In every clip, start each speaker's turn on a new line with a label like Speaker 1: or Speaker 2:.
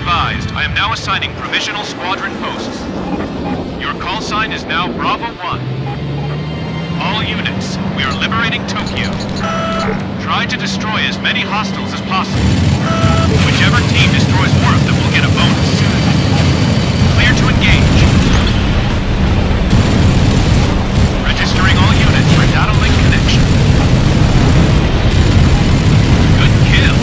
Speaker 1: advised, I am now assigning provisional squadron posts. Your call sign is now Bravo 1. All units, we are liberating Tokyo. Try to destroy as many hostiles as possible. Whichever team destroys more of them will get a bonus. Clear to engage. Registering all units for data link connection. Good kill.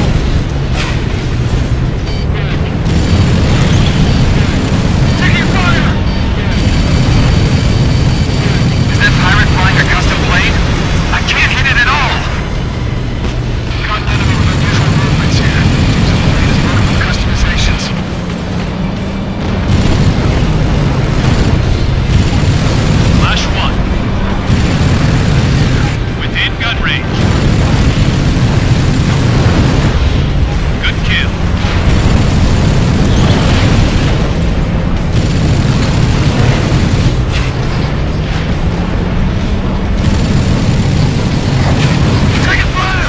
Speaker 1: Taking fire! Is that pirate flying a custom plane? I can't hit it at all! Got enemy with unusual movements here. Some of the latest vertical customizations. Flash 1. Within gun range. Good kill. Taking fire!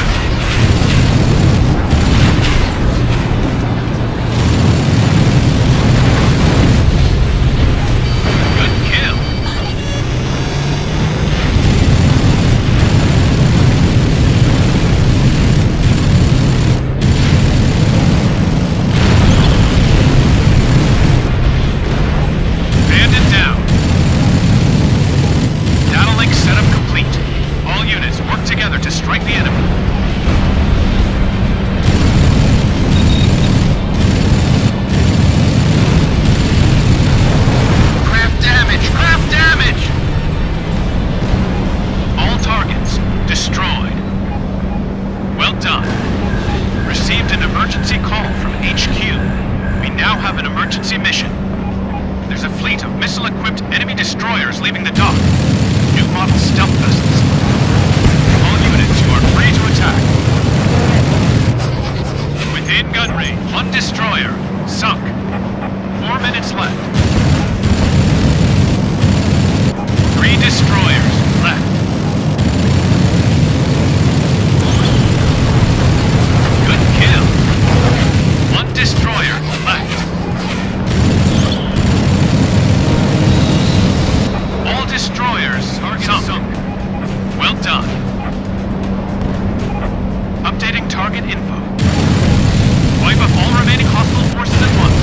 Speaker 1: Good kill. Bandit down. Data link setup complete. All units work together to strike the enemy. Craft damage! Craft damage! All targets destroyed. Well done. Received an emergency call from HQ. We now have an emergency mission. There's a fleet of missile-equipped enemy destroyers leaving the dock. New model stealth vessels. All units, you are free to attack. Within gun range, one destroyer sunk. 4 minutes left. 3 destroyers left. Good kill. 1 destroyer left. All destroyers are sunk. Well done. Updating target info. Wipe up all remaining hostile forces at once.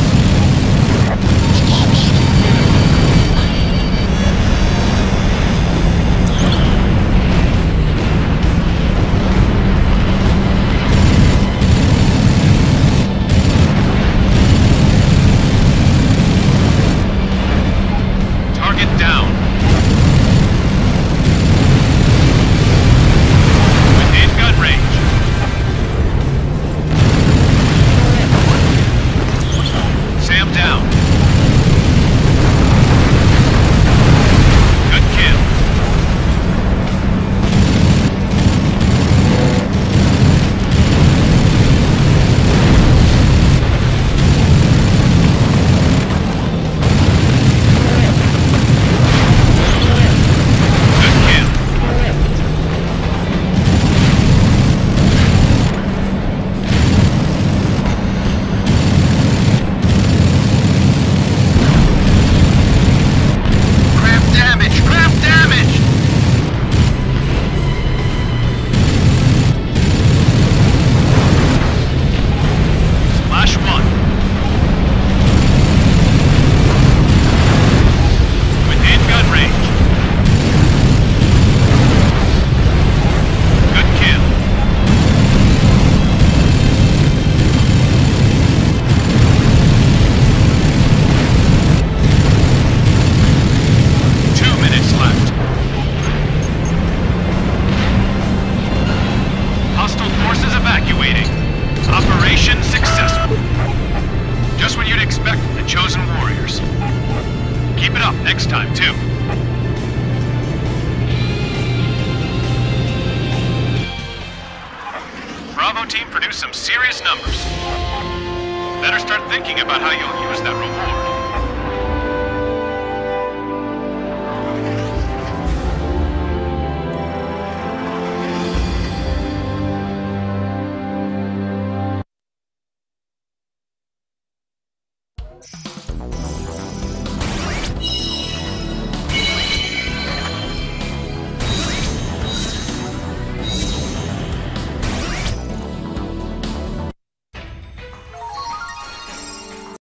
Speaker 1: Target down. Within gun range. Sam down. Good kill. Good kill. Craft damage! Craft damage! Splash 1. Within gun range. Good kill. Two minutes left. Hostile forces evacuating. Operation successful. Just what you'd expect from the chosen warriors. Keep it up next time, too. Bravo team produced some serious numbers. Better start thinking about how you'll use that reward.